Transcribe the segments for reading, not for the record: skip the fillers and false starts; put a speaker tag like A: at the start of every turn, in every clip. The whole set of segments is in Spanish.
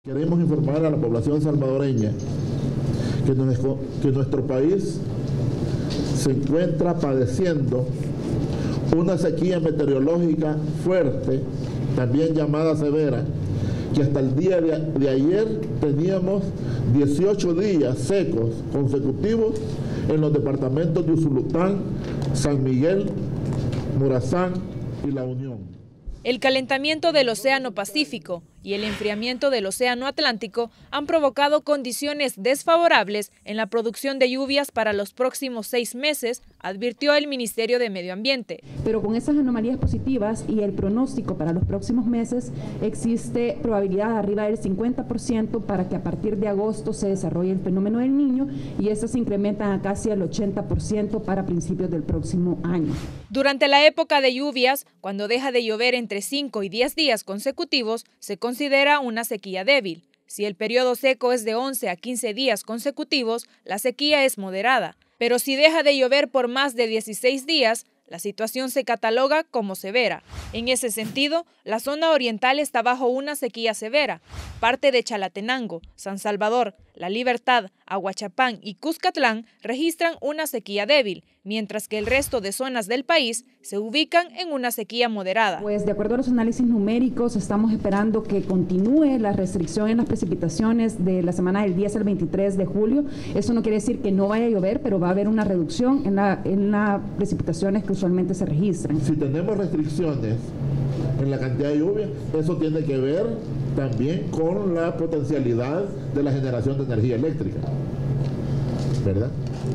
A: Queremos informar a la población salvadoreña que nuestro país se encuentra padeciendo una sequía meteorológica fuerte, también llamada severa, que hasta el día de ayer teníamos 18 días secos consecutivos en los departamentos de Usulután, San Miguel, Morazán y La Unión.
B: El calentamiento del Océano Pacífico y el enfriamiento del Océano Atlántico han provocado condiciones desfavorables en la producción de lluvias para los próximos 6 meses, advirtió el Ministerio de Medio Ambiente.
C: Pero con esas anomalías positivas y el pronóstico para los próximos meses, existe probabilidad arriba del 50% para que a partir de agosto se desarrolle el fenómeno del Niño, y estas se incrementan a casi el 80% para principios del próximo año.
B: Durante la época de lluvias, cuando deja de llover entre 5 y 10 días consecutivos, se considera una sequía débil. Si el periodo seco es de 11 a 15 días consecutivos, la sequía es moderada. Pero si deja de llover por más de 16 días, la situación se cataloga como severa. En ese sentido, la zona oriental está bajo una sequía severa. Parte de Chalatenango, San Salvador, La Libertad, Aguachapán y Cuscatlán registran una sequía débil, mientras que el resto de zonas del país se ubican en una sequía moderada.
C: Pues de acuerdo a los análisis numéricos, estamos esperando que continúe la restricción en las precipitaciones de la semana del 10 al 23 de julio. Eso no quiere decir que no vaya a llover, pero va a haber una reducción en las precipitaciones que usualmente se registran.
A: Si tenemos restricciones en la cantidad de lluvia, eso tiene que ver también con la potencialidad de la generación de energía eléctrica, ¿verdad?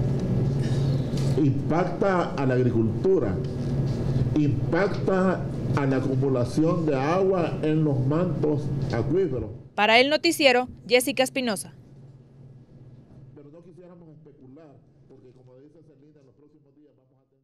A: Impacta a la agricultura, impacta a la acumulación de agua en los mantos acuíferos.
B: Para el noticiero, Jessica Espinosa.
A: Pero no quisiéramos especular, porque como dice Celina, en los próximos días vamos a tener...